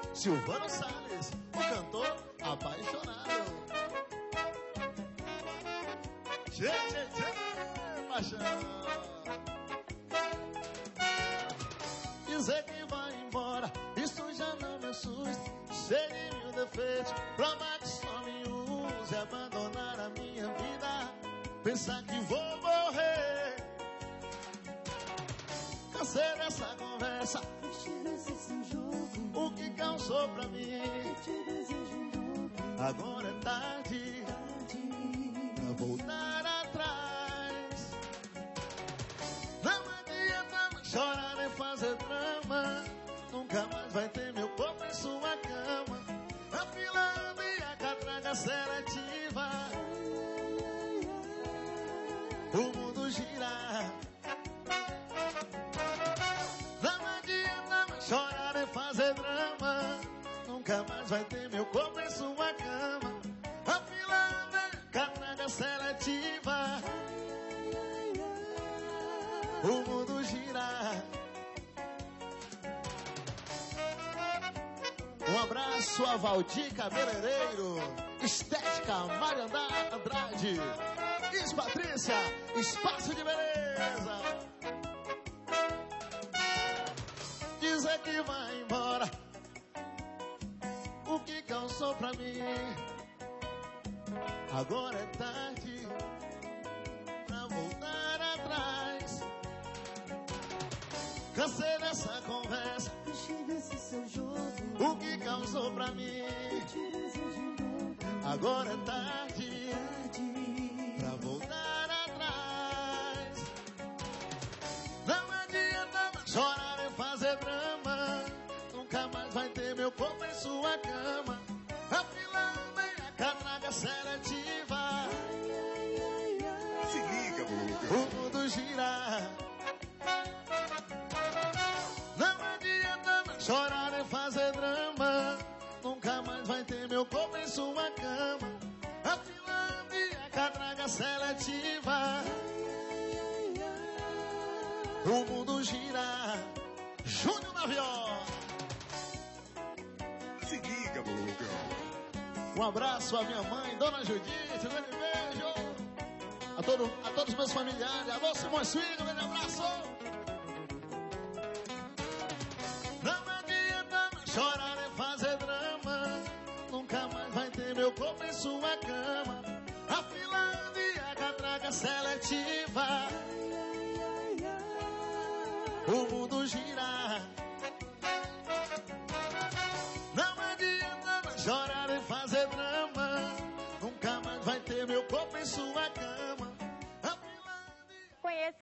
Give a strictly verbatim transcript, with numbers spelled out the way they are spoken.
Silvano Salles, o cantor apaixonado. Tchê, tchê, tchê, paixão. Dizer que vai embora, isso já não me assusta. Sei de mil defeitos, provar que só me usa e abandonar a minha vida. Pensar que vou morrer. Cansei dessa conversa, o que causou pra mim. Agora é tarde pra voltar atrás. Não adianta mais chorar nem fazer drama. Nunca mais vai ter meu corpo em sua cama. A fila anda e a catraca seletiva. O mundo gira. Não adianta mais chorar nem fazer drama. Nunca mais vai ter meu corpo em sua cama. A fila anda e a catraca seletiva. O mundo gira. Um abraço a Valdir Cabeleireiro, Estética Mariandá Andrade, Is Patrícia, Espaço de Beleza. Dizer que vai embora, o que causou pra mim. Agora é tarde pra voltar atrás. Cansei dessa conversa, desse seu jogo. O que causou pra mim. Agora é tarde pra voltar atrás. Não adianta mais chorar e fazer drama. Nunca mais vai ter meu corpo em sua cama. A fila vem a catraca seletiva. Se liga, Buga. O mundo gira. Chorar é fazer drama. Nunca mais vai ter meu corpo em sua cama. A Finlândia, a catraca seletiva. O mundo gira. Júnior na viola. Se liga, Buga. Um abraço à minha mãe, Dona Judite. Um grande beijo a, todo, a todos os meus familiares. Alô, Simões Filho, um grande abraço. Chorar é fazer drama. Nunca mais vai ter meu corpo em sua cama. A Finlândia, a catraca seletiva. O mundo gira. Não adianta mais chorar e fazer drama. Nunca mais vai ter meu corpo em sua cama. A Finlândia... Conheça